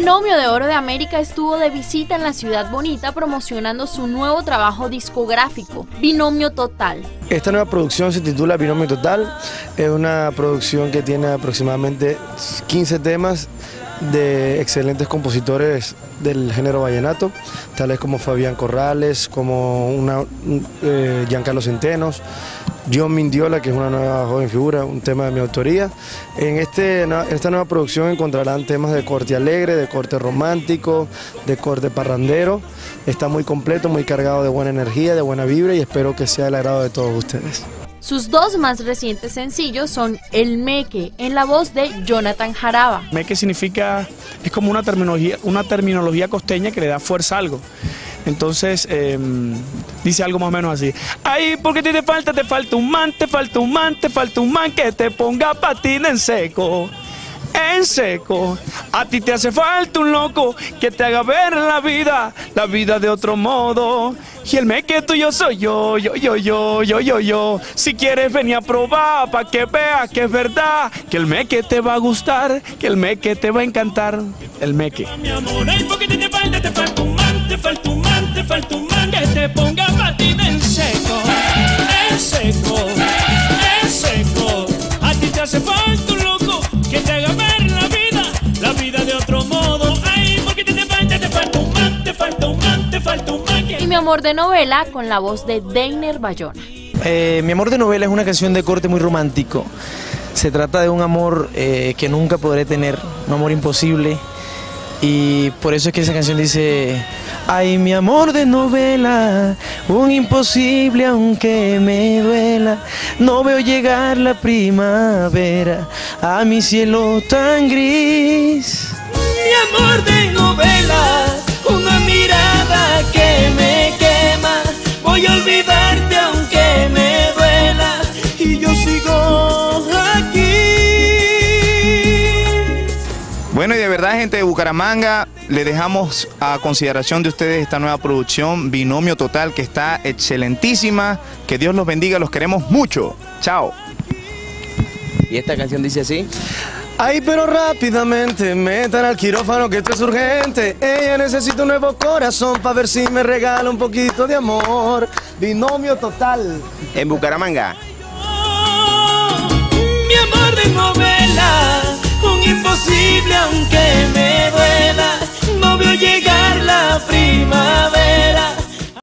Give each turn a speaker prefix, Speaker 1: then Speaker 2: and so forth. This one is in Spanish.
Speaker 1: Binomio de Oro de América estuvo de visita en la Ciudad Bonita promocionando su nuevo trabajo discográfico, Binomio Total.
Speaker 2: Esta nueva producción se titula Binomio Total, es una producción que tiene aproximadamente 15 temas de excelentes compositores del género vallenato, tales como Fabián Corrales, como Giancarlo Centenos, John Mindiola, que es una nueva joven figura, un tema de mi autoría. En esta nueva producción encontrarán temas de corte alegre, de corte romántico, de corte parrandero. Está muy completo, muy cargado de buena energía, de buena vibra y espero que sea del agrado de todos ustedes.
Speaker 1: Sus dos más recientes sencillos son El Meque, en la voz de Jonathan Jaraba.
Speaker 3: Meque significa, es como una terminología costeña que le da fuerza a algo. Entonces, dice algo más o menos así: ay, porque te falta un man, te falta un man, te falta un man que te ponga patina en seco. En seco, a ti te hace falta un loco que te haga ver la vida de otro modo. Y el meque tuyo soy yo. Si quieres venir a probar pa' que veas que es verdad, que el meque te va a gustar, que el meque te va a encantar. El meque. Mi amor, ay, porque te falta un man, te falta un man, te falta un man que te ponga patina en seco. En seco, en seco, a ti te hace falta un loco que te haga ver la vida de otro modo. Ay, porque te falta un man, te falta un man, te falta un man.
Speaker 1: Y Mi Amor de Novela, con la voz de Deiner Bayona.
Speaker 4: Mi Amor de Novela es una canción de corte muy romántico. Se trata de un amor que nunca podré tener, un amor imposible. Y por eso es que esa canción dice: ay, mi amor de novela, un imposible aunque me duela. No veo llegar la primavera a mi cielo tan gris.
Speaker 5: Mi amor de novela, una mirada que me quema. Voy a olvidarte aunque me duela y yo sigo aquí.
Speaker 6: Bueno, y de verdad, gente de Bucaramanga, le dejamos a consideración de ustedes esta nueva producción Binomio Total, que está excelentísima. Que Dios los bendiga, los queremos mucho. Chao.
Speaker 7: Y esta canción dice así:
Speaker 2: ay, pero rápidamente, metan al quirófano que esto es urgente. Ella necesita un nuevo corazón para ver si me regala un poquito de amor. Binomio Total.
Speaker 7: En Bucaramanga.
Speaker 5: Mi amor de novela, un imposible aunque me duela. No veo llegar la primavera